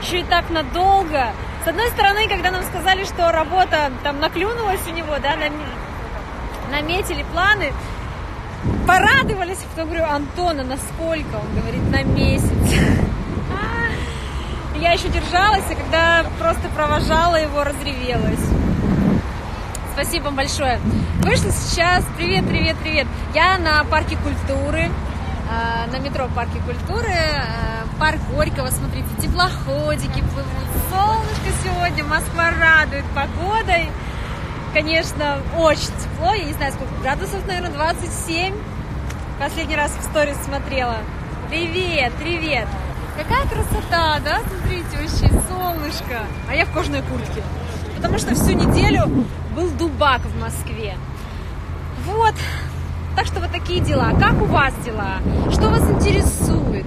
еще и так надолго. С одной стороны, когда нам сказали, что работа там наклюнулась у него, да, наметили планы, порадовались. Потом говорю: Антона, на сколько? Он говорит: на месяц. Я еще держалась, и когда просто провожала его, разревелась. Спасибо вам большое. Вышла сейчас. Привет. Я на парке культуры, на метро Парке культуры, парк Горького. Смотрите, теплоходики плывут. Солнышко сегодня, Москва радует погодой. Конечно, очень тепло. Я не знаю, сколько градусов, наверное, 27. Последний раз в сторис смотрела. Привет. Какая красота, да? Смотрите, вообще солнышко. А я в кожаной куртке. Потому что всю неделю был дубак в Москве. Вот. Так что вот такие дела. Как у вас дела? Что вас интересует?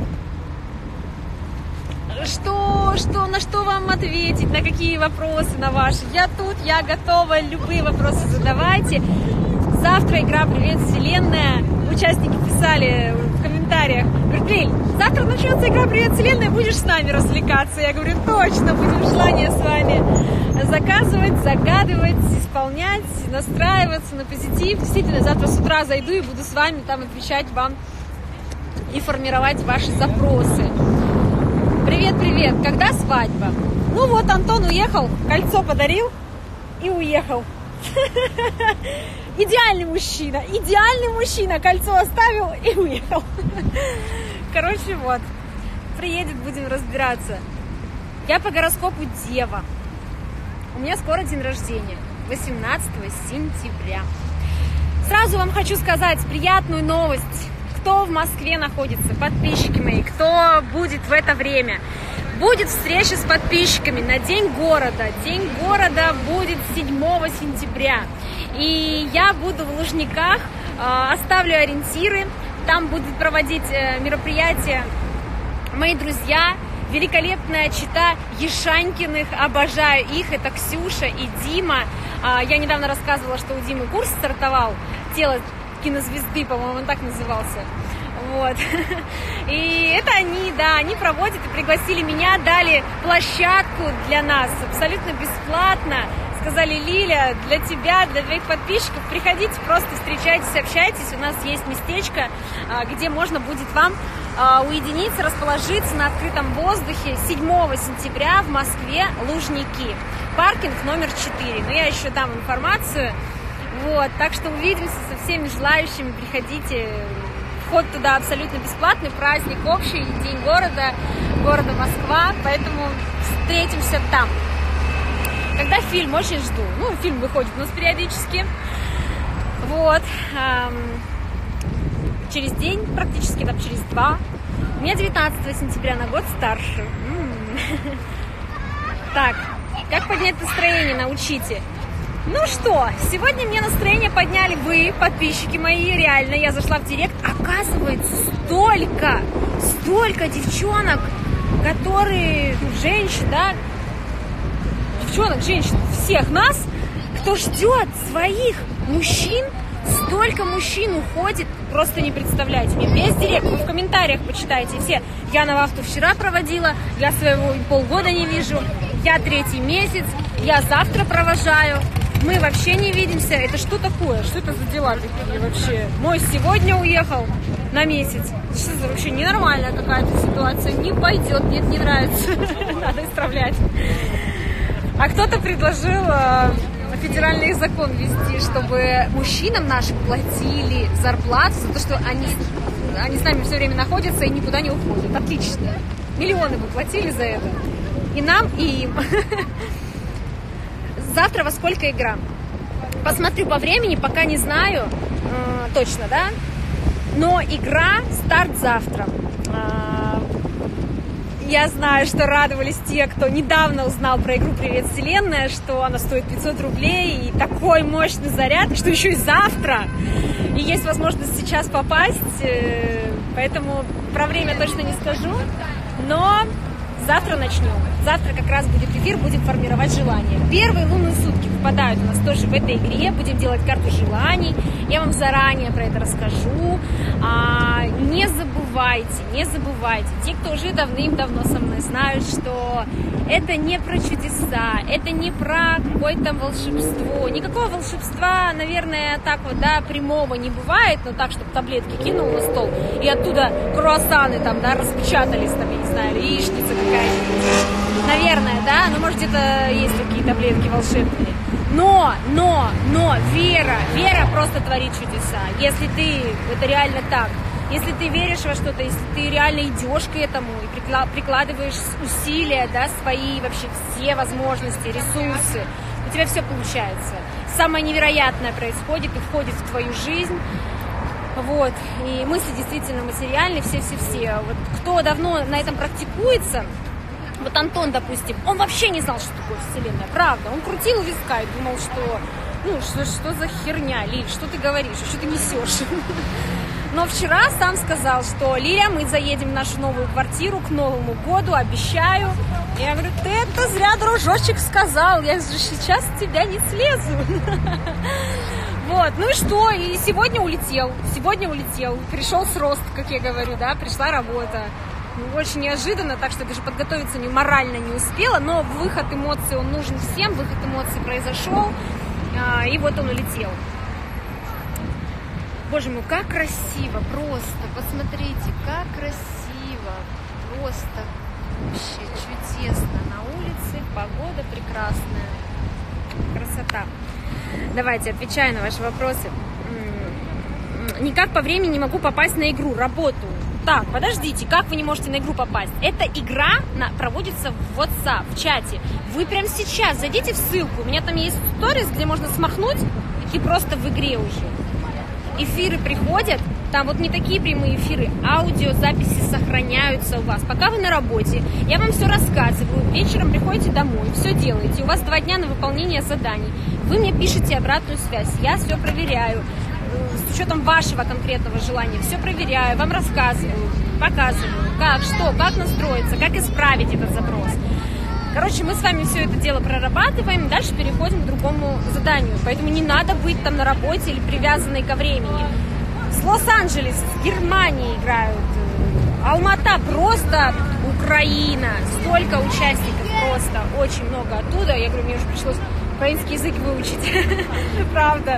На что вам ответить? На какие вопросы, на ваши? Я тут, я готова. Любые вопросы задавайте. Завтра игра «Привет, Вселенная». Участники писали в комментариях: Лиль, завтра начнется игра «Привет, Вселенная», будешь с нами развлекаться? Я говорю: точно, будем желание с вами заказывать, загадывать, исполнять, настраиваться на позитив. Действительно, завтра с утра зайду и буду с вами там отвечать вам и формировать ваши запросы. Привет, когда свадьба? Ну вот, Антон уехал, кольцо подарил и уехал. Идеальный мужчина, кольцо оставил и уехал. Короче, вот, приедет, будем разбираться. Я по гороскопу Дева. У меня скоро день рождения, 18 сентября. Сразу вам хочу сказать приятную новость. Кто в Москве находится, подписчики мои, кто будет в это время. Будет встреча с подписчиками на День города. День города будет 7 сентября. И я буду в Лужниках, оставлю ориентиры. Там будут проводить мероприятия мои друзья, великолепная чета Ешанькиных, обожаю их, это Ксюша и Дима. Я недавно рассказывала, что у Димы курс стартовал, «Тело кинозвезды», по-моему, он так назывался. Вот. И это они проводят и пригласили меня, дали площадку для нас абсолютно бесплатно. Сказали: Лиля, для тебя, для твоих подписчиков приходите, просто встречайтесь, общайтесь. У нас есть местечко, где можно будет вам уединиться, расположиться на открытом воздухе 7 сентября в Москве, Лужники. Паркинг номер 4. Но я еще дам информацию. Вот, так что увидимся со всеми желающими. Приходите. Вход туда абсолютно бесплатный. Праздник общий, День города Москва. Поэтому встретимся там. Когда фильм, очень жду. Ну, фильм выходит у нас периодически. Вот. Через день, практически там через 2. У меня 19 сентября, на год старше. Так, как поднять настроение, научите. Ну что, сегодня мне настроение подняли вы, подписчики мои, реально. Я зашла в директ, оказывается, столько девчонок, которые, женщин, да, женщин, всех нас, кто ждет своих мужчин. Столько мужчин уходит, просто не представляете. Мне весь директ, вы в комментариях почитайте все. Я на вахту вчера проводила, я своего полгода не вижу, я 3-й месяц, я завтра провожаю. Мы вообще не видимся. Это что такое? Что это за дела такие вообще? Мой сегодня уехал на месяц. Что это вообще ненормальная какая-то ситуация? Не пойдет, нет, не нравится. Надо исправлять. А кто-то предложил федеральный закон ввести, чтобы мужчинам нашим платили зарплату за то, что они с нами все время находятся и никуда не уходят. Отлично. Миллионы бы платили за это. И нам, и им. Завтра во сколько игра? Посмотрю по времени, пока не знаю точно, да? Но игра, старт завтра. Я знаю, что радовались те, кто недавно узнал про игру «Привет, Вселенная», что она стоит 500 рублей, и такой мощный заряд, и что еще и завтра. И есть возможность сейчас попасть, поэтому про время точно не скажу. Но Завтра начнем. Завтра как раз будет эфир, будем формировать желания. Первые лунные сутки выпадают у нас тоже в этой игре. Будем делать карту желаний. Я вам заранее про это расскажу. Не забывайте. Те, кто уже давным-давно со мной знают, что это не про чудеса, это не про какое-то волшебство. Никакого волшебства, наверное, так вот, да, прямого не бывает, но так, чтобы таблетки кинул на стол, и оттуда круассаны там, да, распечатались, там, я не знаю, яичница какая-нибудь. Наверное, да, но может где-то есть такие таблетки волшебные. Но вера просто творит чудеса. Если это реально так, если ты веришь во что-то, если ты реально идешь к этому и прикладываешь усилия, да, свои вообще все возможности, ресурсы, у тебя все получается. Самое невероятное происходит и входит в твою жизнь. Вот. И мысли действительно материальные, все. Вот кто давно на этом практикуется, вот Антон, допустим, он вообще не знал, что такое Вселенная, правда. Он крутил виска и думал, что, что за херня, Лиль, что ты говоришь, что ты несешь. Но вчера сам сказал, что Лиля, мы заедем в нашу новую квартиру к Новому году, обещаю. Я говорю, ты это зря, дружочек, сказал, я же сейчас с тебя не слезу. Вот, ну и что, и сегодня улетел, пришел с роста, как я говорю, да, пришла работа. Очень неожиданно, так что даже подготовиться морально не успела, но выход эмоций, он нужен всем, выход эмоций произошел, и вот он улетел. Боже мой, как красиво, просто, посмотрите, как красиво, просто вообще чудесно. На улице погода прекрасная, красота. Давайте, отвечаю на ваши вопросы. Никак по времени не могу попасть на игру, работаю. Так, подождите, как вы не можете на игру попасть? Эта игра проводится в WhatsApp, в чате. Вы прямо сейчас зайдите в ссылку, у меня там есть сторис, где можно смахнуть, и ты просто в игре уже. Эфиры приходят, там вот не такие прямые эфиры, аудиозаписи сохраняются у вас. Пока вы на работе, я вам все рассказываю, вечером приходите домой, все делаете, у вас 2 дня на выполнение заданий. Вы мне пишете обратную связь, я все проверяю, с учетом вашего конкретного желания, все проверяю, вам рассказываю, показываю, как, что, как настроиться, как исправить этот запрос. Короче, мы с вами все это дело прорабатываем, дальше переходим к другому заданию. Поэтому не надо быть там на работе или привязанной ко времени. С Лос-Анджелес, с Германии играют, Алмата, просто Украина. Столько участников, просто очень много оттуда. Я говорю, мне уже пришлось украинский язык выучить. Правда.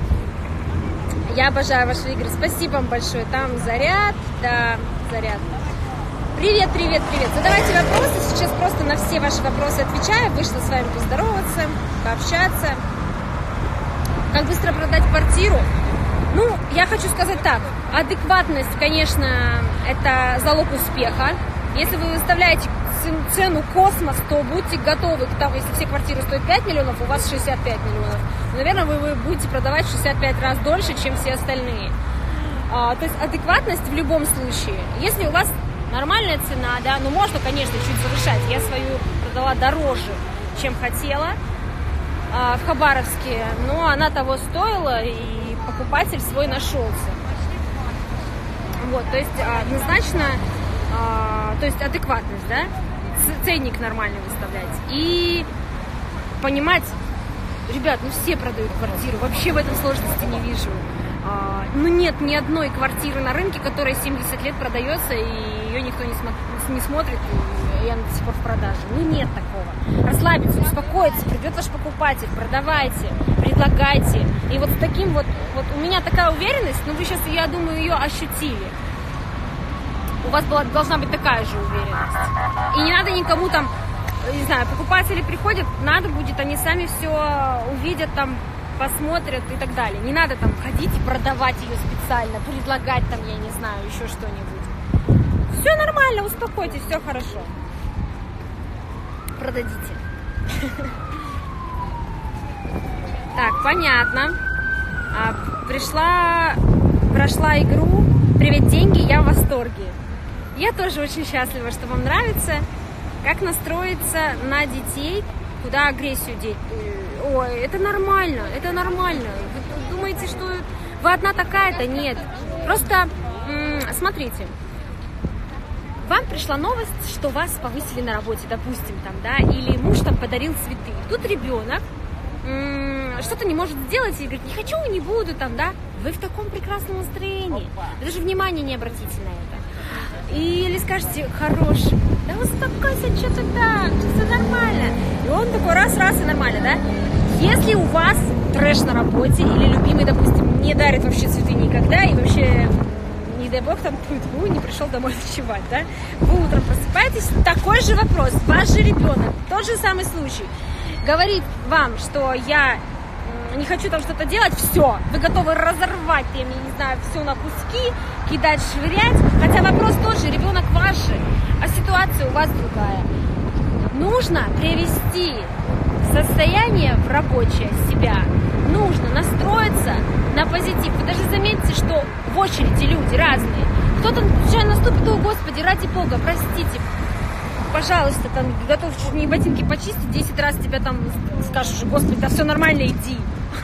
Я обожаю ваши игры. Спасибо вам большое. Там заряд, да, заряд. Привет. Задавайте вопросы. Сейчас просто на все ваши вопросы отвечаю. Вышла с вами поздороваться, пообщаться. Как быстро продать квартиру? Ну, я хочу сказать так. Адекватность, конечно, это залог успеха. Если вы выставляете цену космос, то будьте готовы к тому, если все квартиры стоят 5 миллионов, у вас 65 миллионов. Наверное, вы будете продавать в 65 раз дольше, чем все остальные. То есть адекватность в любом случае. Если у вас нормальная цена, да, ну можно, конечно, чуть завышать. Я свою продала дороже, чем хотела в Хабаровске, но она того стоила, и покупатель свой нашелся. Вот, то есть однозначно, то есть адекватность, да, ценник нормально выставлять. И понимать, ребят, ну все продают квартиру, вообще в этом сложности не вижу. Ну нет ни одной квартиры на рынке, которая 70 лет продается, и ее никто не смотрит, и она до сих пор в продаже. Ну нет такого. Расслабиться, успокоиться, придет ваш покупатель, продавайте, предлагайте. И вот с таким вот у меня такая уверенность, ну вы сейчас, я думаю, ее ощутили. У вас должна быть такая же уверенность. И не надо никому там, не знаю, покупатели приходят, надо будет, они сами все увидят там, посмотрят и так далее. Не надо там ходить и продавать ее специально, предлагать там, я не знаю, еще что-нибудь. Все нормально, успокойтесь, все хорошо. Продадите. Так, понятно. Прошла игру. Привет, деньги, я в восторге. Я тоже очень счастлива, что вам нравится. Как настроиться на детей, куда агрессию деть. Ой, это нормально, это нормально. Вы думаете, что вы одна такая-то? Нет. Просто, смотрите, вам пришла новость, что вас повысили на работе, допустим, там, да, или муж там подарил цветы. Тут ребенок что-то не может сделать и говорит, не хочу, не буду, там, да. Вы в таком прекрасном настроении, вы даже внимания не обратите на это. Или скажете, хорош, да успокойся, что тогда, все нормально. И он такой раз, и нормально, да. Если у вас трэш на работе, или любимый, допустим, не дарит вообще цветы никогда, и вообще, не дай бог, там, не пришел домой ночевать, да, вы утром просыпаетесь, такой же вопрос, ваш же ребенок, тот же самый случай, говорит вам, что я не хочу там что-то делать, все, вы готовы разорвать, я не знаю, все на куски, кидать, швырять, хотя вопрос тот же, ребенок ваш же, а ситуация у вас другая. Нужно привести состояние в рабочее себя, нужно настроиться на позитив. Вы даже заметите, что в очереди люди разные. Кто-то случайно наступит, о, Господи, ради Бога, простите, пожалуйста, там, готов чуть не ботинки почистить, 10 раз тебя там скажешь, Господи, да все нормально, иди.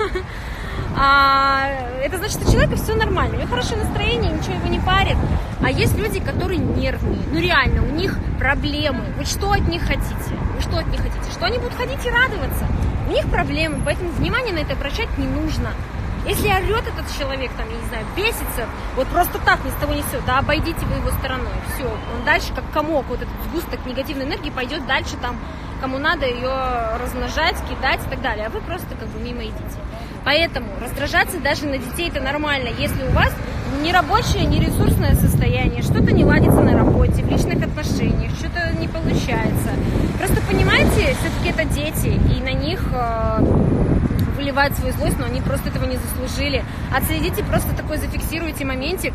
Это значит, что у человека все нормально, у него хорошее настроение, ничего его не парит. А есть люди, которые нервные, ну реально, у них проблемы. Вы что от них хотите? Вы что от них хотите? Что они будут ходить и радоваться? У них проблемы, поэтому внимание на это обращать не нужно. Если орет этот человек, там, я не знаю, бесится, вот просто так, ни с того ни с сего, да, обойдите вы его стороной, все, он дальше как комок, вот этот сгусток негативной энергии пойдет дальше, там, кому надо ее размножать, кидать и так далее, а вы просто как бы мимо идите. Поэтому раздражаться даже на детей это нормально, если у вас не рабочее, не ресурсное состояние, что-то не ладится на работе, в личных отношениях, что-то не получается. Просто понимаете, все-таки это дети, и на них выливают свою злость, но они просто этого не заслужили. Отследите, просто такой зафиксируйте моментик,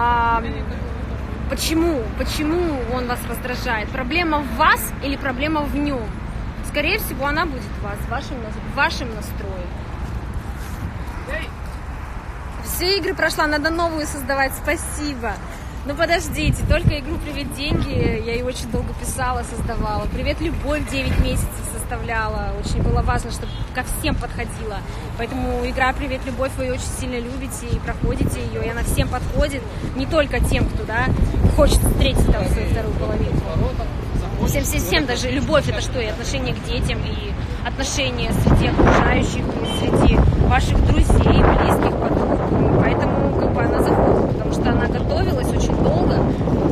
почему он вас раздражает. Проблема в вас или проблема в нем? Скорее всего, она будет в вас, в вашем настрое. Все игры прошла, надо новую создавать, спасибо. Ну подождите, только игру «Привет, деньги» я ее очень долго писала, создавала. «Привет, любовь» 9 месяцев составляла. Очень было важно, чтобы ко всем подходила. Поэтому игра «Привет, любовь» вы ее очень сильно любите и проходите ее. И она всем подходит, не только тем, кто, да, хочет встретить там свою вторую половинку. Всем, даже любовь это что? И отношение к детям, и отношения среди окружающих, и среди ваших друзей, близких, подруг. Поэтому как бы она заходит, потому что она готовилась очень долго.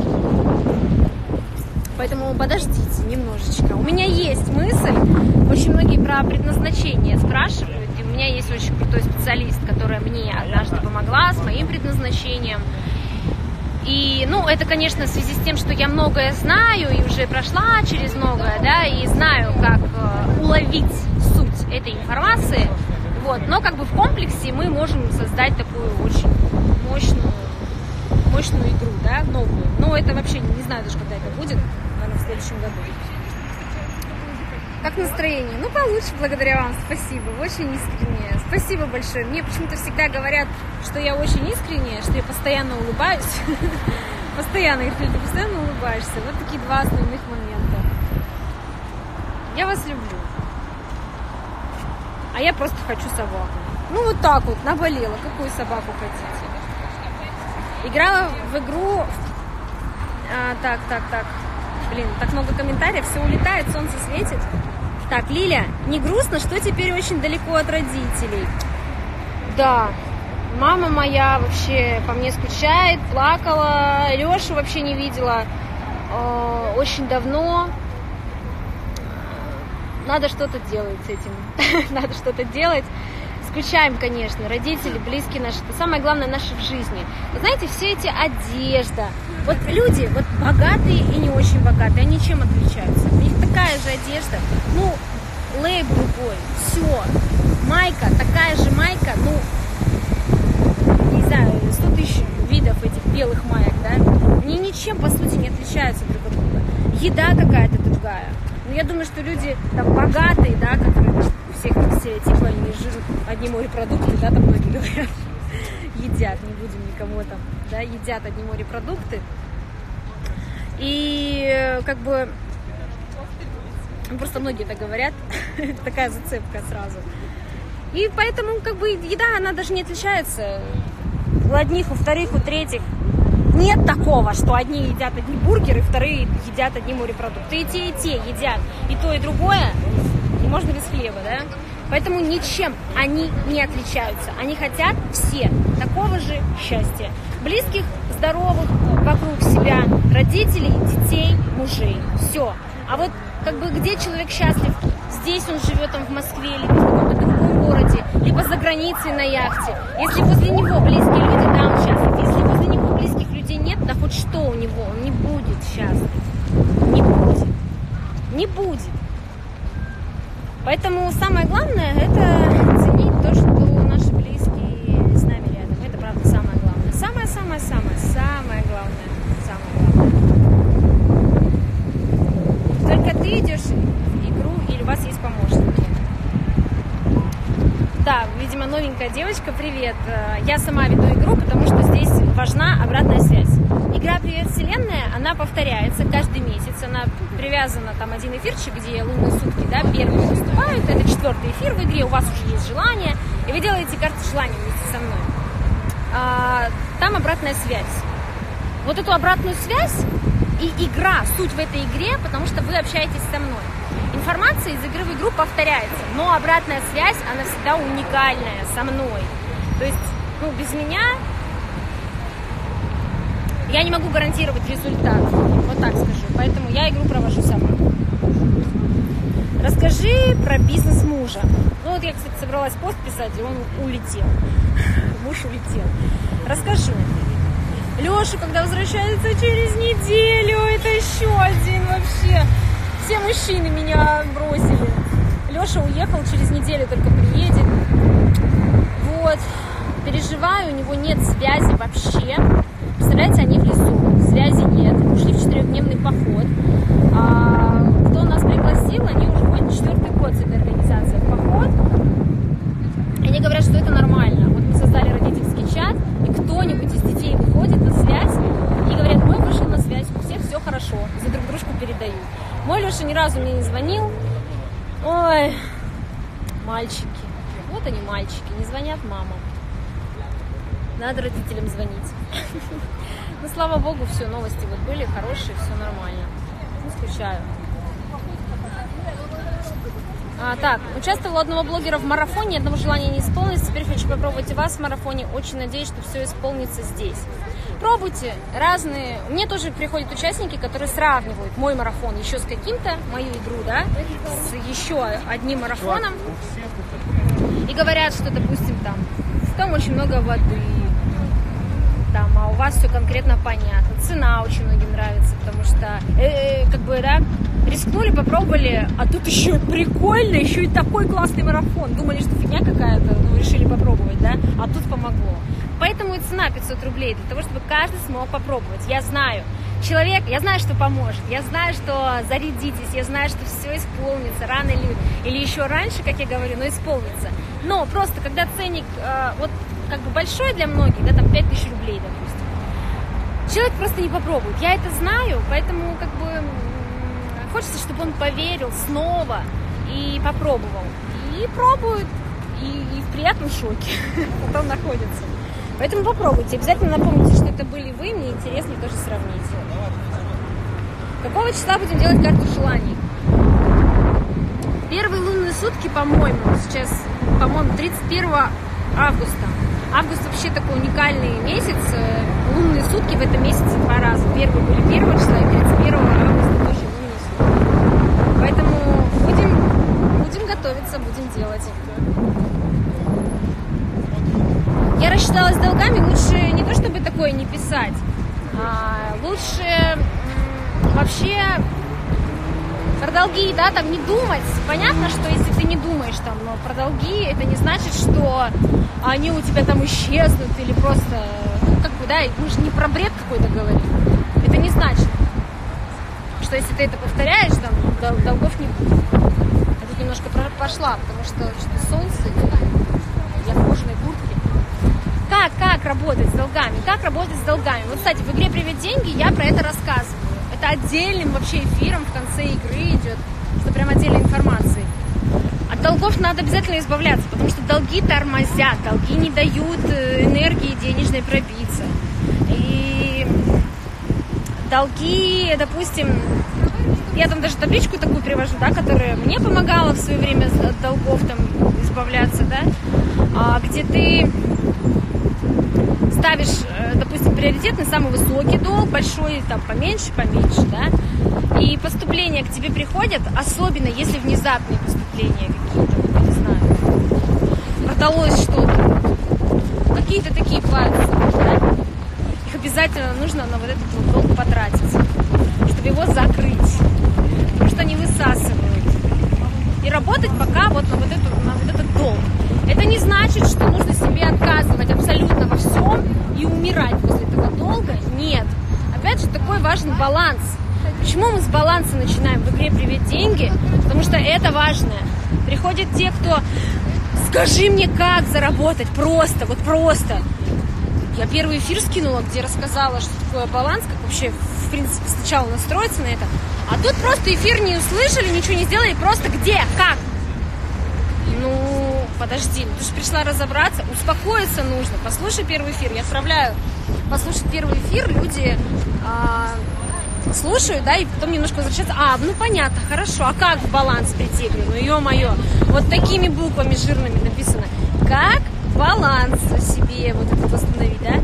Поэтому подождите немножечко. У меня есть мысль, очень многие про предназначение спрашивают, и у меня есть очень крутой специалист, которая мне однажды помогла с моим предназначением. И, ну, это, конечно, в связи с тем, что я многое знаю и уже прошла через многое, да, и знаю, как уловить суть этой информации, вот, но как бы в комплексе мы можем создать такую очень мощную игру, да, новую. Но это вообще не знаю даже, когда это будет, наверное, в следующем году. Как настроение? Ну, получше, благодаря вам, спасибо, очень искренне. Спасибо большое. Мне почему-то всегда говорят, что я очень искренняя, что я постоянно улыбаюсь. Постоянно, говорят, ты постоянно улыбаешься. Вот такие два основных момента. Я вас люблю. А я просто хочу собаку. Ну, вот так вот, наболела. Какую собаку хотите? Играла в игру... Так. Блин, так много комментариев, все улетает, солнце светит. Так, Лиля, не грустно, что теперь очень далеко от родителей? Да, мама моя вообще по мне скучает, плакала, Лешу вообще не видела очень давно. Надо что-то делать с этим, надо что-то делать. Скучаем, конечно, родители, близкие наши, это самое главное наше в жизни. Вы знаете, все эти одежда, вот люди, вот богатые и не очень богатые, они чем отличаются? У них такая же одежда, ну, лейб другой, все, майка, такая же майка, ну, не знаю, 100 тысяч видов этих белых маек, да, они ничем, по сути, не отличаются друг от друга. Еда какая-то другая. Ну, я думаю, что люди там богатые, да, которые всех стереотипов, они жрут одни морепродукты, да, там многие говорят, едят, не будем никому там, да, едят одни морепродукты. И как бы, ну, просто многие так говорят, такая зацепка сразу. И поэтому, как бы, еда, она даже не отличается у одних, у вторых, у третьих. Нет такого, что одни едят одни бургеры, вторые едят одни морепродукты. И те едят и то, и другое. И можно без хлеба, да? Поэтому ничем они не отличаются. Они хотят все такого же счастья. Близких, здоровых, вокруг себя, родителей, детей, мужей. Все. А вот как бы где человек счастлив? Здесь он живет, там в Москве, либо в каком-то другом городе, либо за границей на яхте. Если возле него близкие люди, да, он счастлив. Если возле него близких людей нет, да хоть что у него, он не будет счастлив. Не будет. Не будет. Поэтому самое главное – это ценить то, что наши близкие с нами рядом. Это, правда, самое главное. Самое главное. Только ты идешь в игру или у вас есть помощники. Да, видимо, новенькая девочка, привет. Я сама веду игру, потому что здесь важна обратная связь. Игра «Привет, Вселенная», она повторяется каждый месяц. Она привязана, там один эфирчик, где лунные сутки, да, первые выступают. Это 4-й эфир в игре, у вас уже есть желание. И вы делаете карту желаний вместе со мной. Там обратная связь. Вот эту обратную связь и игра, суть в этой игре, потому что вы общаетесь со мной. Информация из игры в игру повторяется, но обратная связь, она всегда уникальная со мной. То есть, без меня я не могу гарантировать результат, вот так скажу. Поэтому я игру провожу сама. Расскажи про бизнес мужа. Вот я, кстати, собралась пост писать, и он улетел. Муж улетел. Расскажу. Леша, когда возвращается через неделю, это еще один вообще. Все мужчины меня бросили. Леша уехал, через неделю только приедет. Вот. Переживаю, у него нет связи вообще. Представляете, они в лесу, связи нет. Ушли в 4-дневный поход. Кто нас пригласил, они уже ходят 4-й год с этой организацией в поход. И они говорят, что это нормально. Вот мы создали родительский чат, и кто-нибудь из детей выходит на связь и говорят, мы вышли на связь, у всех все хорошо, за друг дружку передают. Мой Леша ни разу мне не звонил. Ой, мальчики. Вот они, мальчики, не звонят мамам. Надо родителям звонить. Ну, слава богу, все, новости вот были хорошие, все нормально. Не скучаю. Так, участвовала у одного блогера в марафоне, одного желания не исполнилось. Теперь хочу попробовать и вас в марафоне. Очень надеюсь, что все исполнится здесь. Пробуйте разные. Мне тоже приходят участники, которые сравнивают мой марафон еще с каким-то, мою игру, да, с еще одним марафоном. И говорят, что, допустим, там очень много воды, там, а у вас все конкретно понятно. Цена очень многим нравится, потому что, рискнули, попробовали, а тут еще и прикольно, еще и такой классный марафон. Думали, что фигня какая-то, решили попробовать, да, а тут помогло. Поэтому и цена 500 рублей, для того, чтобы каждый смог попробовать. Я знаю, я знаю, что поможет, я знаю, что зарядитесь, я знаю, что все исполнится рано или еще раньше, как я говорю, но исполнится. Но просто, когда ценник большой для многих, да, там 5000 рублей, допустим, человек просто не попробует. Я это знаю, поэтому хочется, чтобы он поверил снова и попробовал. И пробует, и в приятном шоке потом находится. Поэтому попробуйте. Обязательно напомните, что это были вы. Мне интересно тоже сравнить. Какого числа будем делать карту желаний? Первые лунные сутки, по-моему, сейчас, 31 августа. Август вообще такой уникальный месяц. Лунные сутки в этом месяце 2 раза. Первые были 1 числа и 31 августа тоже лунные сутки. Поэтому будем готовиться, будем делать. Я рассчиталась с долгами, лучше не то чтобы такое не писать, лучше вообще про долги, да, там не думать. Понятно, что если ты не думаешь но про долги, это не значит, что они у тебя там исчезнут или просто, мы же не про бред какой-то говорим. Это не значит, что если ты это повторяешь, долгов не будет. Я тут немножко пошла, потому что солнце, я в кожаной куртке. Как работать с долгами? Как работать с долгами? Вот, кстати, в игре «Привет, деньги» я про это рассказываю. Это отдельным вообще эфиром в конце игры идет, что прям отдельной информации. От долгов надо обязательно избавляться, потому что долги тормозят, долги не дают энергии денежной пробиться. И долги, допустим, я там даже табличку такую привожу, да, которая мне помогала в свое время от долгов там избавляться, да, где ты ставишь, допустим, приоритетный самый высокий долг, большой там поменьше, да, и поступления к тебе приходят, особенно если внезапные поступления какие-то, не знаю, продалось что-то, какие-то такие пальцы, да, их обязательно нужно на вот этот вот долг потратить, чтобы его закрыть, потому что они высасывают, и работать пока вот на вот этот долг. Это не значит, что нужно себе отказывать абсолютно во всем и умирать после этого долга. Нет. Опять же, такой важен баланс. Почему мы с баланса начинаем в игре «Привет, деньги»? Потому что это важно. Приходят те, кто «Скажи мне, как заработать? Просто, вот просто». Я первый эфир скинула, где рассказала, что такое баланс, как вообще, в принципе, сначала настроиться на это. А тут просто эфир не услышали, ничего не сделали, просто где, как? Ну, подожди, ты же пришла разобраться, успокоиться нужно. Послушай первый эфир, я отправляю послушать первый эфир, люди слушают, да, и потом немножко возвращаются. Ну понятно, хорошо, а как в баланс прийти? Я говорю, ну ё-моё, вот такими буквами жирными написано, как баланс себе вот это восстановить, да?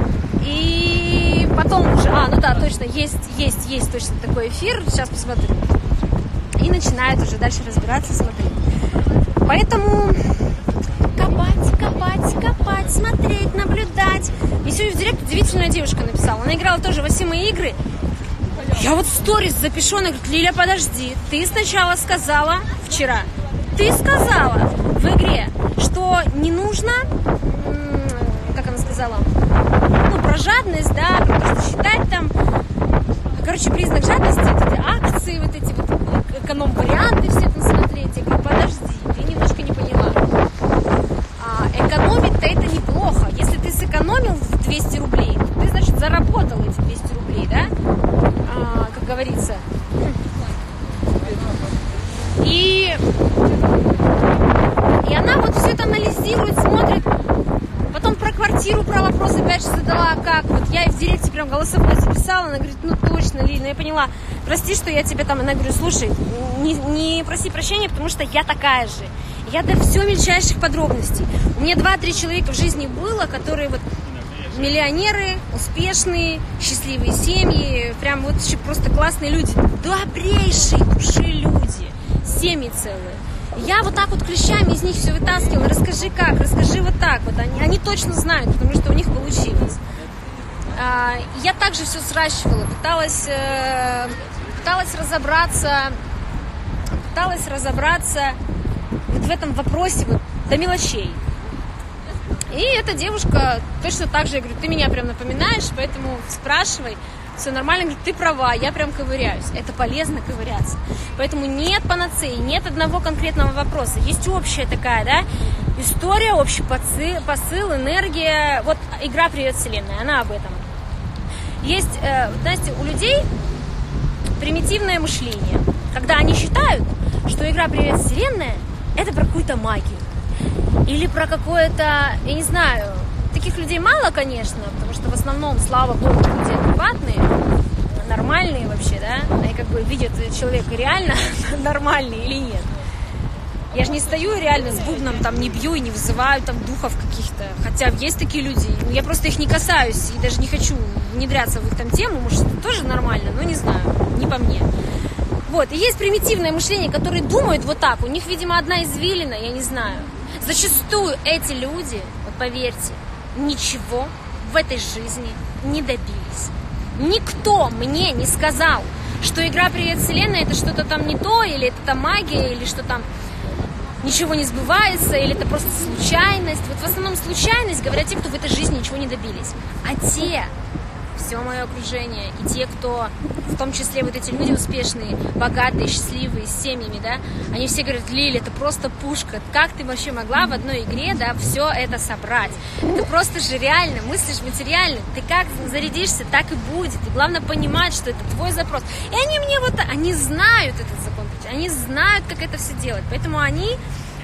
И потом уже, ну да, точно, есть точно такой эфир, сейчас посмотрю. И начинают уже дальше разбираться, смотреть. Поэтому копать, смотреть, наблюдать. И сегодня в директ удивительная девушка написала. Она играла тоже в осимые игры. Я вот сторис запишу, она говорит, Лиля, подожди, ты сначала сказала вчера, ты сказала в игре, что не нужно, как она сказала, про жадность, да, про то, что считать там, короче, признак жадности, эти акции, вот эти вот эконом-варианты все там смотреть. Я говорю, подожди, ты немножко не поняла. Экономить-то это неплохо. Если ты сэкономил 200 рублей, ты, значит, заработал эти 200 рублей, да? Как говорится. И она вот все это анализирует, смотрит. Потом про квартиру, про вопрос опять же задала, как. Вот я и в директе прям голосовой записала. Она говорит, ну точно, Лиль, я поняла. Прости, что я тебе там... Она говорит, слушай, не проси прощения, потому что я такая же. Я до все мельчайших подробностей. У меня 2-3 человека в жизни было, которые вот миллионеры, успешные, счастливые семьи, прям вот просто классные люди, добрейшие души люди, семьи целые. Я вот так вот клещами из них все вытаскивала. Расскажи как, расскажи вот так вот. Они точно знают, потому что у них получилось. Я также все сращивала, пыталась разобраться вот в этом вопросе вот, до мелочей. И эта девушка точно так же, я говорю, ты меня прям напоминаешь, поэтому спрашивай, все нормально, говорит, ты права, я прям ковыряюсь. Это полезно ковыряться. Поэтому нет панацеи, нет одного конкретного вопроса. Есть общая такая, да, история, общий посыл, энергия. Вот игра «Привет, Вселенная», она об этом. Есть, знаете, у людей примитивное мышление, когда они считают, что игра «Привет, Вселенная» это про какую-то магию. Или про какое-то, я не знаю, таких людей мало, конечно, потому что в основном, слава богу, люди адекватные, нормальные вообще, да, и как бы видят человека реально нормальный или нет. Я же не стою реально с бубном, там, не бью и не вызываю там духов каких-то, хотя есть такие люди, я просто их не касаюсь и даже не хочу внедряться в их там тему, может, это тоже нормально, но не знаю, не по мне. Вот, и есть примитивное мышление, которые думают вот так, у них, видимо, одна извилина, я не знаю. Зачастую эти люди, вот поверьте, ничего в этой жизни не добились. Никто мне не сказал, что игра «Привет, Вселенная» это что-то там не то, или это там магия, или что там ничего не сбывается, или это просто случайность. Вот в основном случайность говорят те, кто в этой жизни ничего не добились. А те, все мое окружение, и те, кто, в том числе вот эти люди успешные, богатые, счастливые, с семьями, да, они все говорят, Лиля, это просто пушка, как ты вообще могла в одной игре, да, все это собрать? Это просто же реально, мыслишь материально, ты как зарядишься, так и будет, и главное понимать, что это твой запрос. И они мне вот, они знают этот закон, они знают, как это все делать, поэтому они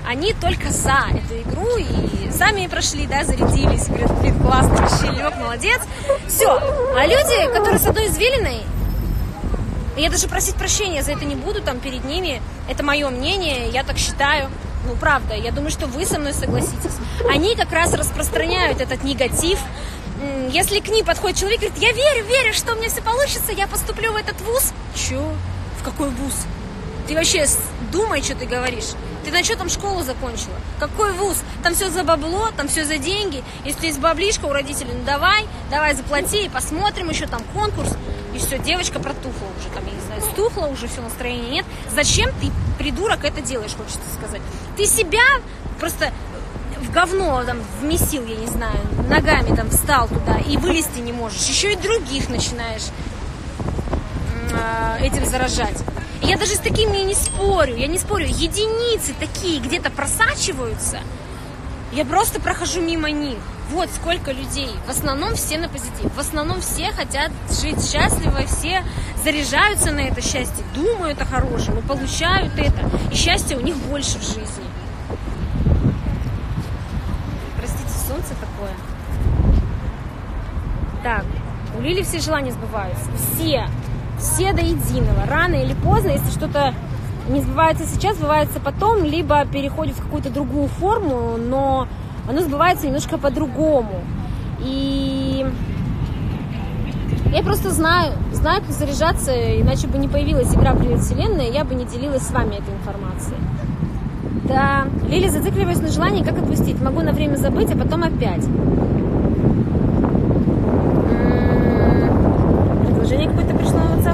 они только за эту игру и сами прошли, да, зарядились, говорят, блин, классно, вообще, Лёг, молодец. Все. А люди, которые с одной извилиной, я даже просить прощения за это не буду там перед ними, это мое мнение, я так считаю. Ну, правда, я думаю, что вы со мной согласитесь. Они как раз распространяют этот негатив. Если к ним подходит человек и говорит, я верю, что у меня все получится, я поступлю в этот вуз. Чё? В какой вуз? Ты вообще думай, что ты говоришь. Ты на что там школу закончила? Какой вуз? Там все за бабло, там все за деньги. Если есть баблишка у родителей, ну давай заплати, и посмотрим, еще там конкурс. И все, девочка протухла уже, там, я не знаю, стухла, уже все, настроения нет. Зачем ты, придурок, это делаешь, хочется сказать? Ты себя просто в говно там вмесил, я не знаю, ногами там встал туда и вылезти не можешь. Еще и других начинаешь этим заражать. И я даже с такими не спорю, единицы такие где-то просачиваются, я просто прохожу мимо них. Вот сколько людей, в основном все на позитив, в основном все хотят жить счастливо, все заряжаются на это счастье, думают о хорошем и получают это, и счастье у них больше в жизни. Простите, солнце такое. Так, у Лили все желания сбываются, все до единого. Рано или поздно, если что-то не сбывается сейчас, сбывается потом, либо переходит в какую-то другую форму, но оно сбывается немножко по-другому. И я просто знаю, как заряжаться, иначе бы не появилась игра «Привет, Вселенная», я бы не делилась с вами этой информацией. Да, Лили, зацикливаюсь на желании, как отпустить. Могу на время забыть, а потом опять. Предложение какое-то пришло на WhatsApp.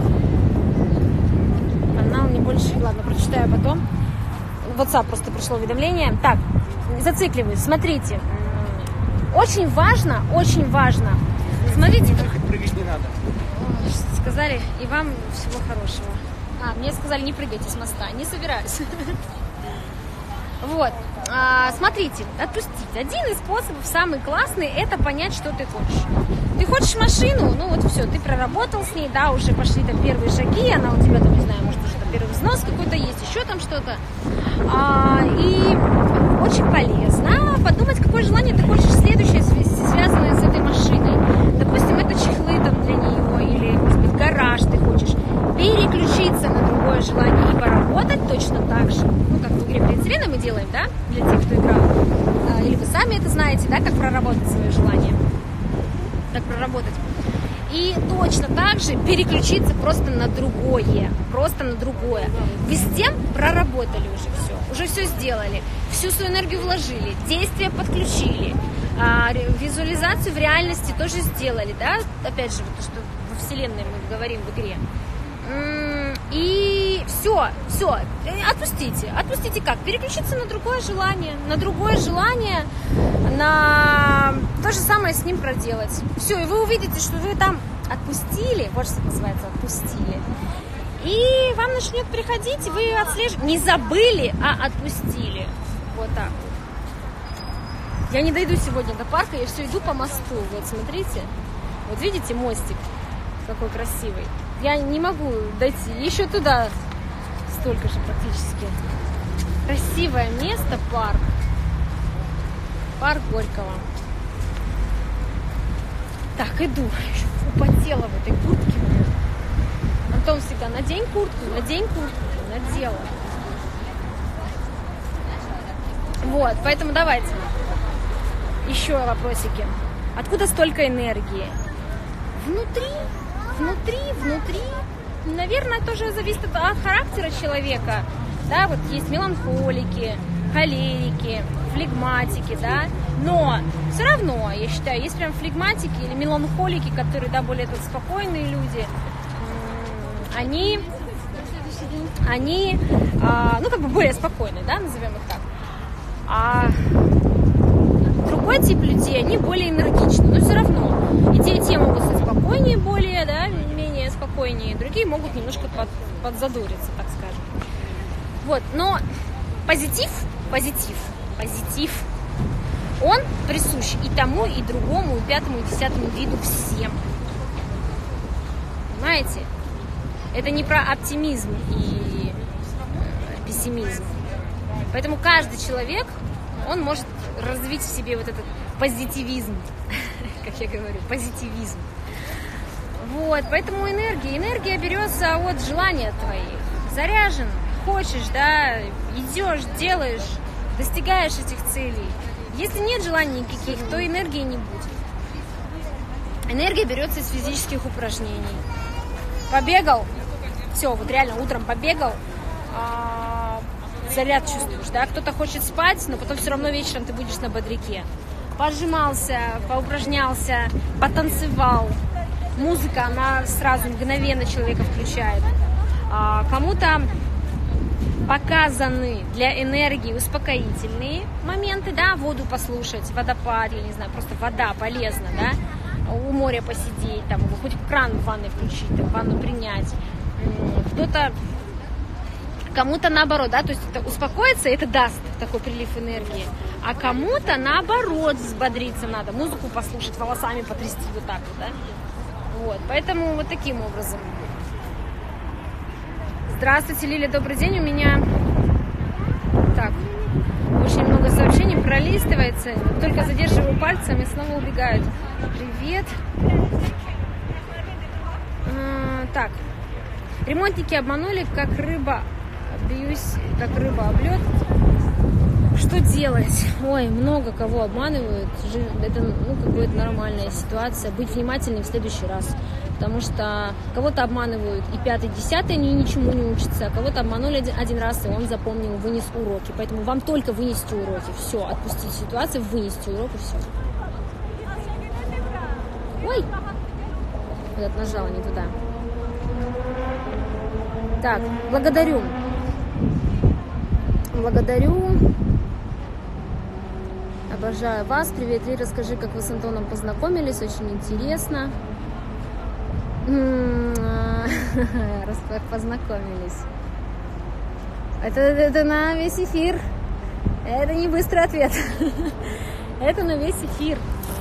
Канал не больше. Ладно, прочитаю потом. В WhatsApp просто пришло уведомление. Так, зацикливаюсь. Смотрите. Очень важно. Смотрите. Прыгать не надо. Сказали, и вам всего хорошего. Мне сказали, не прыгайте с моста. Не собираюсь. Вот. Смотрите, отпустить. Один из способов, самый классный, это понять, что ты хочешь. Ты хочешь машину, ну вот все, ты проработал с ней, да, уже пошли там первые шаги, она у тебя там, не знаю, может, уже там первый взнос какой-то есть, еще там что-то. И очень полезно подумать, какое желание ты хочешь следующее, связанное с этой машиной. Допустим, это чехлы там для нее, или, может быть, гараж ты хочешь. Переключиться на другое желание и поработать точно так же. Ну, как в игре «Привет, Вселенная» мы делаем, да, для тех, кто играл. Или вы сами это знаете, да, как проработать свое желание. Как проработать. И точно так же переключиться просто на другое. Вы с тем проработали уже все сделали, всю свою энергию вложили, действия подключили, визуализацию в реальности тоже сделали, да, опять же, вот то, что во Вселенной мы говорим в игре. И все, отпустите как? Переключиться на другое желание, на то же самое с ним проделать. Все, и вы увидите, что вы там отпустили, вот что называется, отпустили. И вам начнет приходить, вы отслеживаете, не забыли, а отпустили. Вот так вот. Я не дойду сегодня до парка, я все иду по мосту, вот смотрите, вот видите мостик, какой красивый. Я не могу дойти еще туда, столько же практически. Красивое место, парк Горького. Так, иду, употела в этой куртке. Антон всегда, надень куртку, надела. Вот, поэтому давайте. Еще вопросики. Откуда столько энергии? Внутри. Наверное, тоже зависит от характера человека. Да, вот есть меланхолики, холерики, флегматики, да. Но все равно, я считаю, есть прям флегматики или меланхолики, которые, да, более так, спокойные люди. Они ну, как бы более спокойные, да, назовем их так. А другой тип людей, они более энергичны, но все равно. И те могут быть спокойнее более, да, менее спокойнее, другие могут немножко подзадориться, так скажем. Вот, но позитив, он присущ и тому, и другому, и пятому, и десятому виду всем. Понимаете? Это не про оптимизм и пессимизм. Поэтому каждый человек, он может развить в себе вот этот позитивизм, как я говорю, позитивизм. Вот, поэтому энергия берется от желания твоих. Заряжен, хочешь, да, идешь, делаешь, достигаешь этих целей. Если нет желаний никаких, то энергии не будет. Энергия берется из физических упражнений. Побегал, все, вот реально утром побегал, заряд чувствуешь, да, кто-то хочет спать, но потом все равно вечером ты будешь на бодряке. Пожимался, поупражнялся, потанцевал. Музыка, она сразу мгновенно человека включает. Кому-то показаны для энергии успокоительные моменты, да, воду послушать, водопад, я не знаю, просто вода полезна, да, у моря посидеть, там, хоть кран в ванной включить, там, ванну принять. Кому-то наоборот, да, то есть это успокоиться, это даст такой прилив энергии, а кому-то наоборот взбодриться надо, музыку послушать, волосами потрясти вот так вот, да, вот, поэтому вот таким образом. Здравствуйте, Лиля, добрый день, у меня так, очень много сообщений, пролистывается, только задерживаю пальцем и снова убегают. Привет. Так, ремонтники обманули, как рыба, бьюсь, как рыба об лед. Что делать? Ой, много кого обманывают. Это, какая-то нормальная ситуация. Быть внимательным в следующий раз. Потому что кого-то обманывают и 5-й, 10-й, они ничему не учатся. Кого-то обманули один раз, и он запомнил, вынес уроки. Поэтому вам только вынести уроки. Все, отпустить ситуацию, вынести урок и все. Ой! Вот нажала не туда. Так, благодарю. Обожаю вас. Привет, Ли, расскажи, как вы с Антоном познакомились. Очень интересно. Раз как познакомились. Это на весь эфир. Это не быстрый ответ. Это на весь эфир.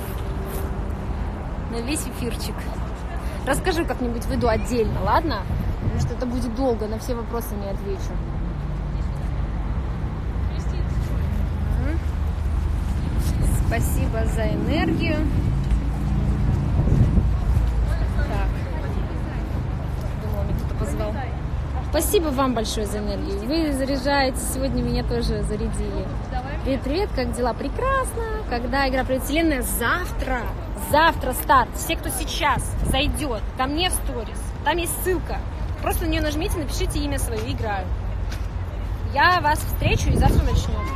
На весь эфирчик. Расскажу как-нибудь, выйду отдельно, ладно? Потому что это будет долго, на все вопросы не отвечу. Спасибо за энергию. Так. Думала, меня кто-то позвал. Спасибо вам большое за энергию. Вы заряжаете. Сегодня меня тоже зарядили. Привет, привет, как дела? Прекрасно. Когда игра «Привет, Вселенная»? Завтра старт. Все, кто сейчас зайдет ко мне в сторис, там есть ссылка. Просто на нее нажмите, напишите имя свое, играю. Я вас встречу и завтра начнем.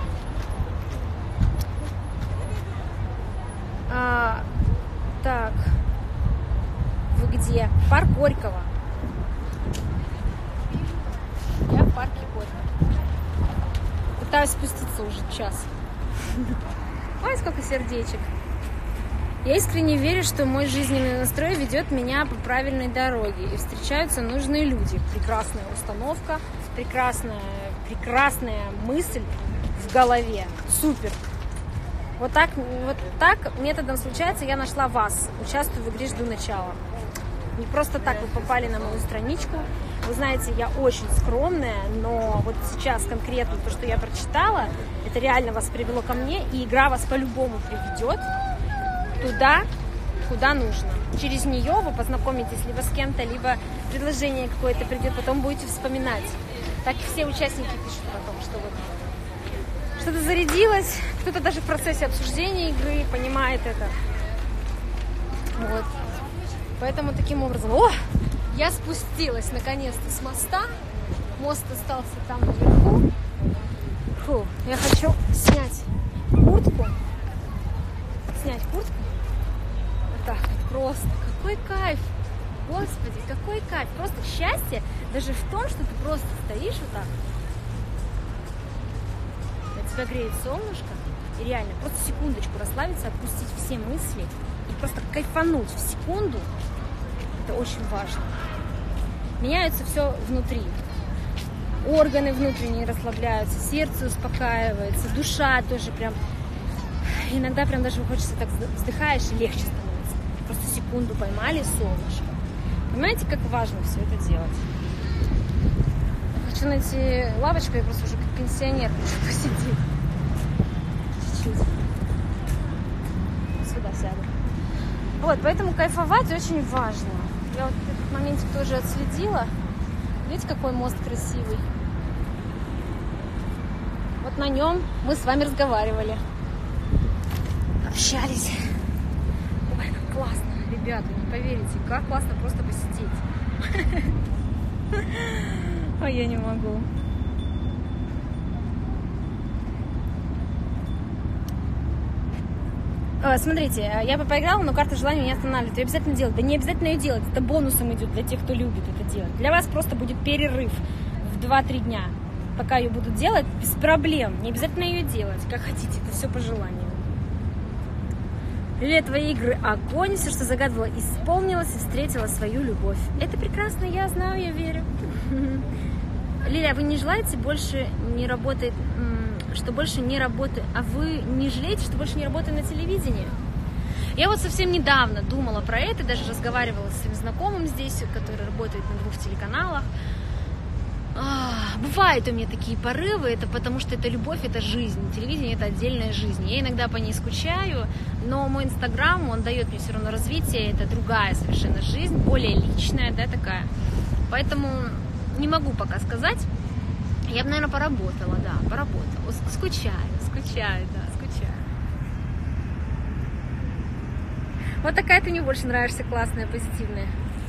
Так, вы где? Парк Горького. Я в парке Горького. Пытаюсь спуститься уже час. Ой, сколько сердечек. Я искренне верю, что мой жизненный настрой ведет меня по правильной дороге. И встречаются нужные люди. Прекрасная установка, прекрасная мысль в голове. Супер. Вот так методом случается, я нашла вас. Участвую в игре «Жду начала». Не просто так вы попали на мою страничку. Вы знаете, я очень скромная, но вот сейчас конкретно то, что я прочитала, это реально вас привело ко мне, и игра вас по-любому приведет туда, куда нужно. Через нее вы познакомитесь либо с кем-то, либо предложение какое-то придет, потом будете вспоминать. Так и все участники пишут потом, что вот что-то зарядилось, кто-то даже в процессе обсуждения игры понимает это. Вот. Поэтому таким образом... О! Я спустилась наконец-то с моста. Мост остался там наверху. Фу, я хочу снять куртку. Вот так вот просто. Какой кайф! Господи, какой кайф! Просто счастье даже в том, что ты просто стоишь вот так. Тебя греет солнышко, и реально просто секундочку расслабиться, отпустить все мысли и просто кайфануть в секунду. Это очень важно. Меняется все внутри. Органы внутренние расслабляются, сердце успокаивается, душа тоже прям... Иногда прям даже хочется так вздыхаешь и легче становится. Просто секунду поймали солнышко. Понимаете, как важно все это делать? Хочу найти лавочку, я просто уже пенсионер посидеть. Чуть-чуть. Сюда сяду. Вот, поэтому кайфовать очень важно. Я вот этот моментик тоже отследила. Видите, какой мост красивый? Вот на нем мы с вами разговаривали. Общались. Ой, как классно. Ребята, не поверите, как классно просто посидеть. Ой, я не могу. Смотрите, я бы поиграла, но карта желаний не останавливает. Ее обязательно делать. Да не обязательно ее делать. Это бонусом идет для тех, кто любит это делать. Для вас просто будет перерыв в 2-3 дня. Пока ее будут делать, без проблем. Не обязательно ее делать. Как хотите, это все по желанию. Лилия, твои игры огонь. Все, что загадывала, исполнилось и встретила свою любовь. Это прекрасно, я знаю, я верю. Лилия, вы не желаете больше не работать... что больше не работаю, а вы не жалеете, что больше не работаю на телевидении? Я вот совсем недавно думала про это, даже разговаривала с своим знакомым здесь, который работает на 2 телеканалах. Бывают у меня такие порывы, это потому что это любовь, это жизнь, телевидение это отдельная жизнь. Я иногда по ней скучаю, но мой инстаграм, он дает мне все равно развитие, это другая совершенно жизнь, более личная, да, такая. Поэтому не могу пока сказать. Я бы, наверное, поработала, да, поработала. Скучаю, да, скучаю. Вот такая ты мне больше нравишься, классная, позитивная.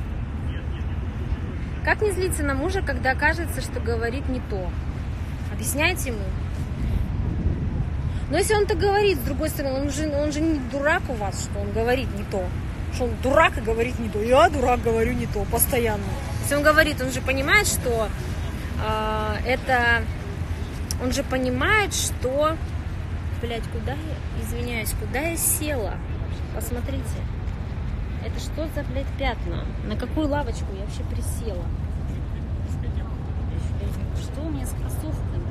Как не злиться на мужа, когда кажется, что говорит не то? Объясняйте ему. Но если он так говорит, с другой стороны, он же не дурак у вас, что он говорит не то. Что он дурак и говорит не то. Я дурак, говорю не то, постоянно. Если он говорит, он же понимает, что... он же понимает, что... Блядь, куда я... Извиняюсь, куда я села? Посмотрите. Это что за, блядь, пятна? На какую лавочку я вообще присела? Что у меня с кроссовками?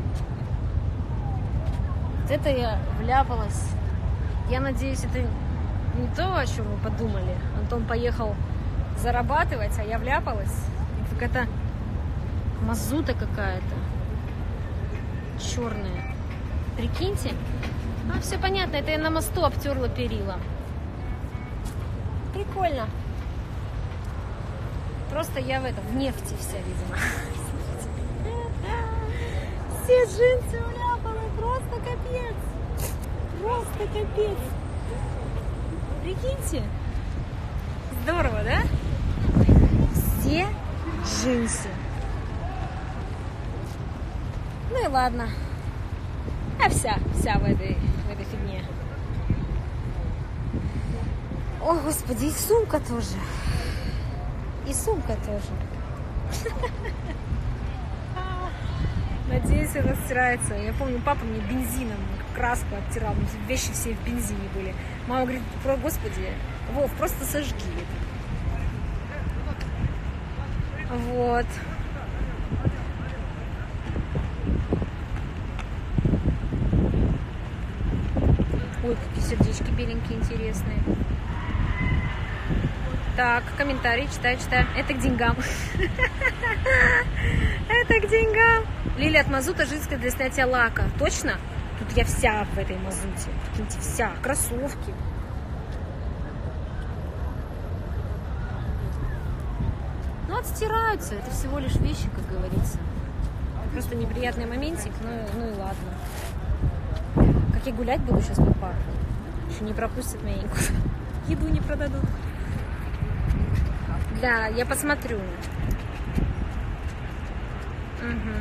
Вот это я вляпалась. Я надеюсь, это не то, о чем вы подумали. Антон поехал зарабатывать, а я вляпалась. Какая-то мазута какая-то. Черная. Прикиньте. Все понятно, это я на мосту обтерла перила. Прикольно. Просто я в нефти вся, видимо. Все джинсы вляпаны, просто капец. Просто капец. Прикиньте. Здорово, да? Все джинсы. Ну и ладно. Вся в этой фигне. О, Господи, и сумка тоже. И сумка тоже. Надеюсь, это стирается. Я помню, папа мне бензином краску оттирал. Вещи все в бензине были. Мама говорит, Господи, Вов, просто сожги это. Вот. Ой, какие сердечки беленькие, интересные. Так, комментарий, читаю. Это к деньгам. Это к деньгам. Лилия, от мазута жидкая для снятия лака. Точно? Тут я вся в этой мазуте. Прикиньте, вся. Кроссовки. Ну, отстираются. Это всего лишь вещи, как говорится. Просто неприятный моментик, ну и ладно. Как я гулять буду сейчас по парку. Еще не пропустят меня никуда. Еду не продадут. Да, я посмотрю. Угу.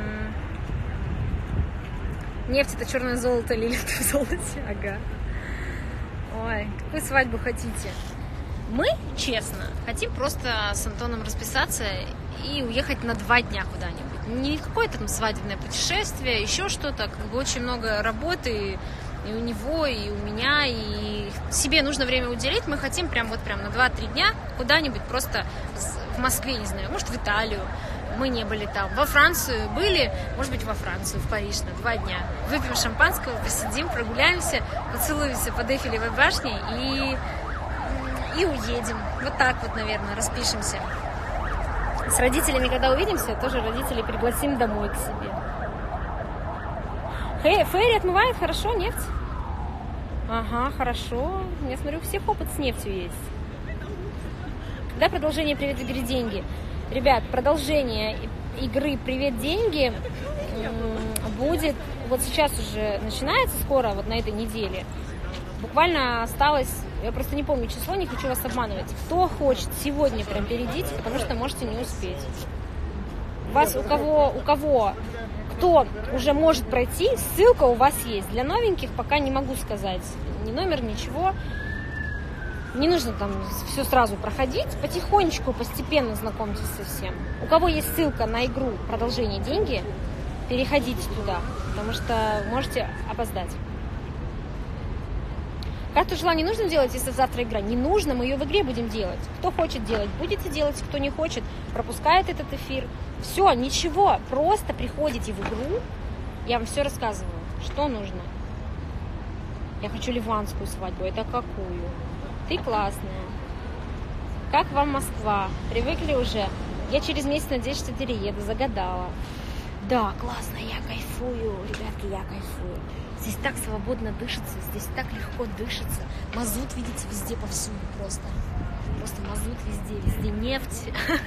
Нефть — это черное золото, Лилия, ты в золоте. Ага. Ой, какую свадьбу хотите? Мы, честно, хотим просто с Антоном расписаться и уехать на 2 дня куда-нибудь. Не какое-то там свадебное путешествие, еще что-то. Как бы очень много работы и у него, и у меня, и себе нужно время уделить. Мы хотим прям на 2-3 дня куда-нибудь просто в Москве, не знаю, может в Италию. Мы не были там. Во Францию были, может быть, во Францию, в Париж на 2 дня. Выпьем шампанского, посидим, прогуляемся, поцелуемся под Эйфелевой башней и уедем. Вот так вот, наверное, распишемся. С родителями, когда увидимся, тоже родителей пригласим домой к себе. Фейри отмывает хорошо нефть? Ага, хорошо. Я смотрю, у всех опыт с нефтью есть. Когда продолжение «Привет, игры, деньги»? Ребят, продолжение игры «Привет, деньги» будет... Вот сейчас уже начинается скоро, вот на этой неделе. Буквально осталось... Я просто не помню число, не хочу вас обманывать. Кто хочет, сегодня прям перейдите, потому что можете не успеть. Кто уже может пройти, ссылка у вас есть. Для новеньких пока не могу сказать ни номер, ничего. Не нужно там все сразу проходить. Потихонечку, постепенно знакомьтесь со всем. У кого есть ссылка на игру «Продолжение деньги», переходите туда, потому что можете опоздать. Карту желаний нужно делать, если завтра игра? Не нужно, мы ее в игре будем делать. Кто хочет делать, будете делать, кто не хочет, пропускает этот эфир. Все, ничего, просто приходите в игру, я вам все рассказываю, что нужно. Я хочу ливанскую свадьбу, это какую? Ты классная. Как вам Москва? Привыкли уже? Я через месяц надеюсь, что перееду, загадала. Да, классно, я кайфую, ребятки, я кайфую. Здесь так свободно дышится, здесь так легко дышится. Мазут, видите, везде, повсюду просто. Просто мазут везде нефть.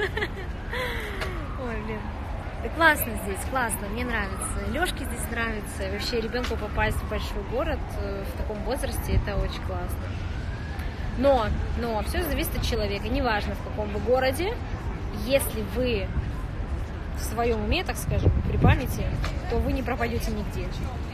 Ой, блин. Да классно здесь, классно, мне нравится. Лёшке здесь нравится. Вообще ребенку попасть в большой город в таком возрасте, это очень классно. Но все зависит от человека. Неважно, в каком вы городе, если вы в своем уме, так скажем, при памяти, то вы не пропадете нигде.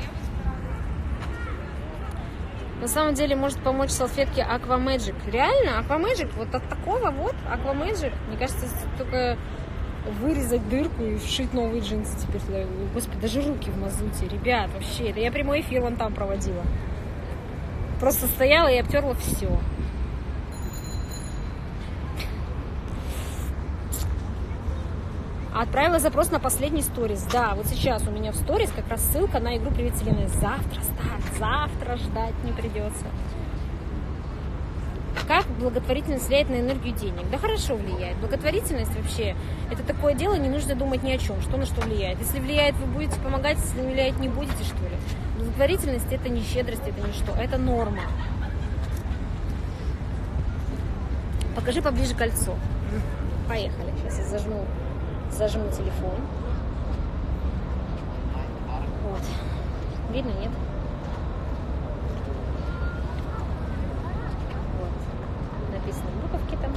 На самом деле может помочь салфетки Aqua Magic. Реально, Aqua Magic, вот от такого вот Aqua Magic, мне кажется, только вырезать дырку и вшить новые джинсы теперь туда. Господи, даже руки в мазуте. Ребят, вообще, это я прямой эфир вон там проводила. Просто стояла и обтерла все. Отправила запрос на последний сторис. Да, вот сейчас у меня в сторис как раз ссылка на игру «Привет, Вселенная». Завтра старт, завтра ждать не придется. Как благотворительность влияет на энергию денег? Да хорошо влияет. Благотворительность вообще, это такое дело, не нужно думать ни о чем, что на что влияет. Если влияет, вы будете помогать, если не влияет, не будете, что ли. Благотворительность это не щедрость, это не что, это норма. Покажи поближе кольцо. Поехали, сейчас я зажму телефон. Вот. Видно, нет? Вот. Написано буковки там.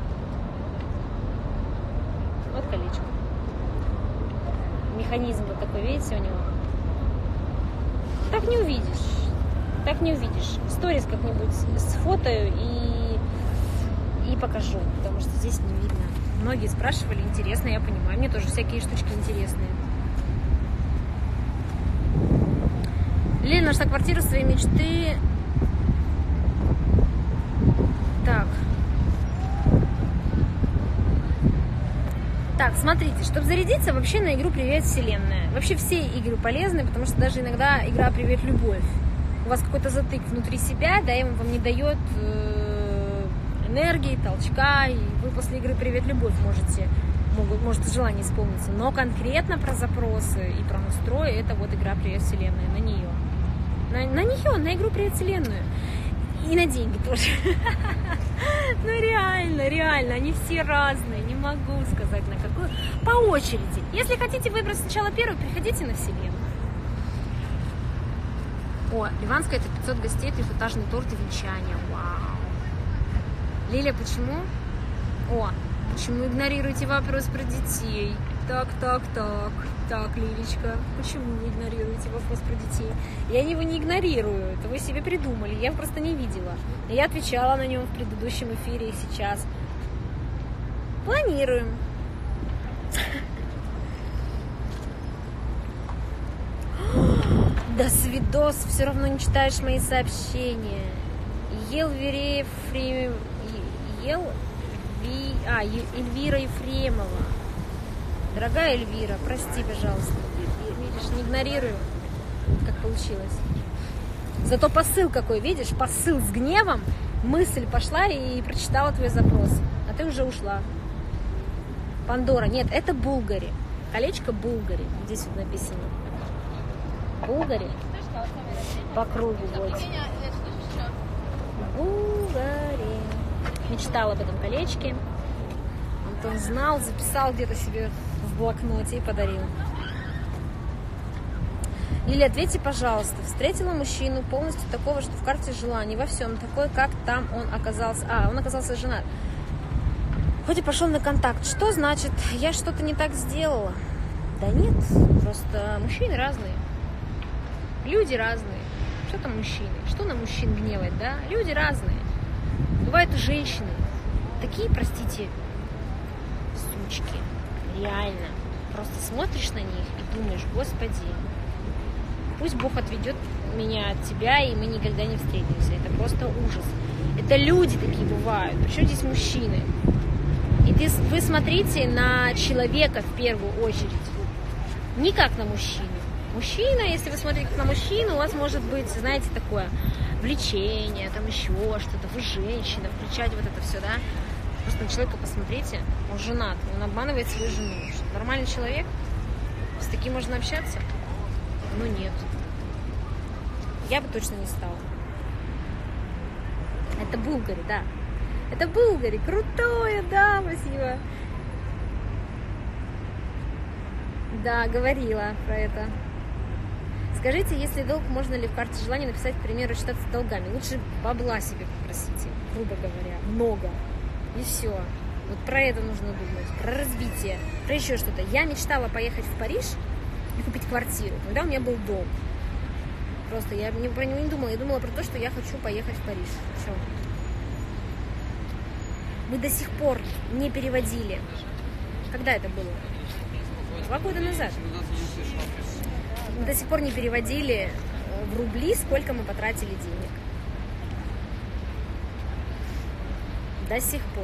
Вот колечко. Механизм вот такой, видите, у него. Так не увидишь. Так не увидишь. Сторис как-нибудь сфотаю и покажу, потому что здесь не видно. Многие спрашивали, интересно, я понимаю. Мне тоже всякие штучки интересные. Лена нашла квартиру своей мечты. Так, смотрите, чтобы зарядиться вообще на игру «Привет, Вселенная». Вообще все игры полезны, потому что даже иногда игра «Привет, любовь». У вас какой-то затык внутри себя, да, и он вам не дает энергии, толчка, и вы после игры «Привет, любовь» может желание исполниться. Но конкретно про запросы и про настрой это вот игра «Привет, Вселенная», на нее. На игру «Привет, Вселенную». И на деньги тоже. Ну реально, они все разные, не могу сказать на какую. По очереди. Если хотите выбрать сначала первую, приходите на Вселенную. О, ливанская, это 500 гостей, трехэтажный торт и венчание. Вау. Лиля, почему? Почему игнорируете вопрос про детей? Так, Лилечка, почему вы игнорируете вопрос про детей? Я его не игнорирую, это вы себе придумали, я просто не видела. Я отвечала на него в предыдущем эфире и сейчас. Планируем. Да свидос, все равно не читаешь мои сообщения. Эльвира Ефремова. Дорогая Эльвира, прости, пожалуйста. Видишь, не игнорирую, как получилось. Зато посыл какой, видишь? Посыл с гневом. Мысль пошла и прочитала твой запрос. А ты уже ушла. Пандора. Нет, это Булгари. Колечко Булгари. Здесь вот написано. Булгари по кругу вот. Булгари. Мечтала об этом колечке. Антон знал, записал где-то себе в блокноте и подарил. Лиля, ответьте, пожалуйста. Встретила мужчину полностью такого, что в карте желаний, во всем, такой, как там он оказался. Он оказался женат. Хоть и пошел на контакт. Что значит, я что-то не так сделала? Да нет, просто мужчины разные. Люди разные. Что там мужчины? Что на мужчин гневать, да? Люди разные. Бывают и женщины. Такие, простите, сучки. Реально. Просто смотришь на них и думаешь, господи, пусть Бог отведет меня от тебя, и мы никогда не встретимся. Это просто ужас. Это люди такие бывают. Причем здесь мужчины? И вы смотрите на человека в первую очередь. Не как на мужчину. Мужчина, если вы смотрите на мужчину, у вас может быть, знаете, такое влечение, там еще что-то. Вы женщина, включать вот это все, да? Просто на человека посмотрите. Он женат, он обманывает свою жену. Что, нормальный человек? С таким можно общаться? Ну нет. Я бы точно не стала. Это Булгари, да. Это Булгари. Крутое, да, спасибо. Да, говорила про это. Скажите, если долг, можно ли в карте желаний написать, к примеру, считаться долгами? Лучше бабла себе попросите, грубо говоря. Много. И все. Вот про это нужно думать. Про развитие. Про еще что-то. Я мечтала поехать в Париж и купить квартиру, когда у меня был долг. Просто я про него не думала. Я думала про то, что я хочу поехать в Париж. Все. Мы до сих пор не переводили. Когда это было? 2 года назад. Мы до сих пор не переводили в рубли, сколько мы потратили денег. До сих пор.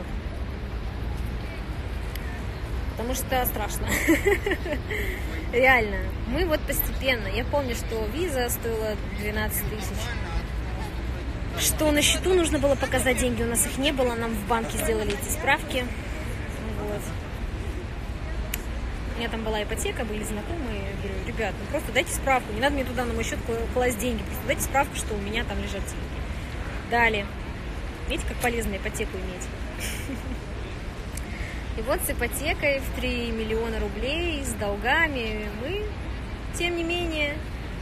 Потому что страшно. Реально. Мы вот постепенно. Я помню, что виза стоила 12 тысяч. Что на счету нужно было показать деньги. У нас их не было. Нам в банке сделали эти справки. Вот. У меня там была ипотека, были знакомые. Я говорю, ребят, ну просто дайте справку. Не надо мне туда на мой счет класть деньги. Просто дайте справку, что у меня там лежат деньги. Дали. Видите, как полезно ипотеку иметь. И вот с ипотекой в 3 миллиона рублей, с долгами мы, тем не менее,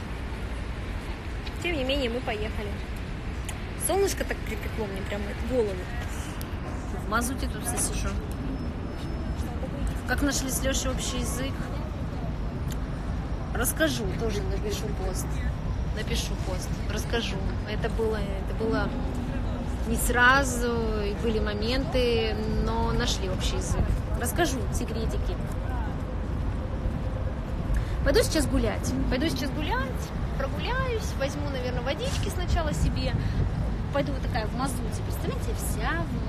мы поехали. Солнышко так припекло мне прямо в голову. В мазуте тут все сижу. Как нашли с Лешей общий язык? Расскажу, тоже напишу пост. Расскажу. Это было не сразу, и были моменты, но нашли общий язык. Расскажу секретики. Пойду сейчас гулять, прогуляюсь, возьму, наверное, водички сначала себе. Пойду вот такая в мазуте, представляете, вся в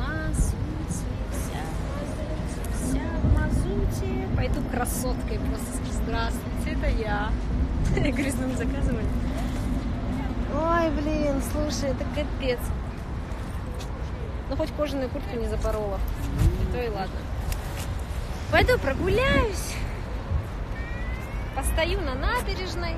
мазуте. Пойду красоткой просто скажу, здравствуйте, это я. Я говорю, с нами заказывали. Ой, блин, слушай, это капец. Ну, хоть кожаную куртку не запорола. И то и ладно. Пойду прогуляюсь. Постою на набережной.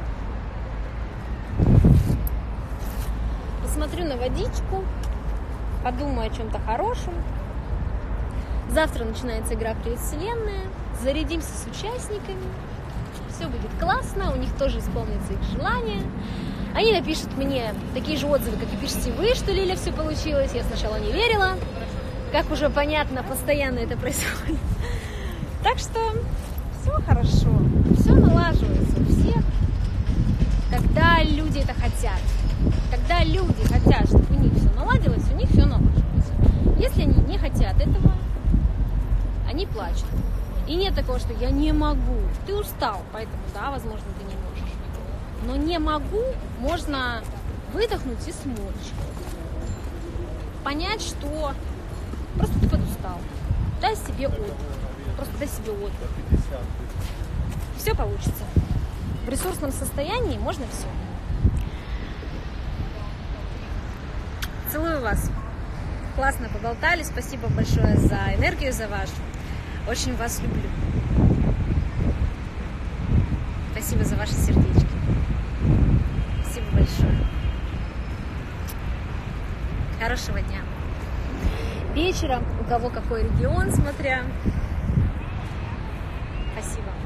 Посмотрю на водичку. Подумаю о чем-то хорошем. Завтра начинается игра «Привет, Вселенная». Зарядимся с участниками. Все будет классно. У них тоже исполнится их желание. Они напишут мне такие же отзывы, как и пишете вы, что Лиля, все получилось. Я сначала не верила. Как уже понятно, постоянно это происходит. Так что все хорошо. Все налаживается у всех. Когда люди это хотят. Когда люди хотят, чтобы у них все наладилось, у них все налаживается. Если они не хотят этого, они плачут. И нет такого, что я не могу. Ты устал, поэтому, да, возможно, ты не можешь. Но не могу, можно выдохнуть и смочь. Понять, что просто ты подустал. Дай себе отдых. Просто дай себе отдых. Все получится. В ресурсном состоянии можно все. Целую вас. Классно поболтали. Спасибо большое за энергию, за вашу. Очень вас люблю. Спасибо за ваши сердечки. Спасибо большое. Хорошего дня. Вечера, у кого какой регион, смотря. Спасибо.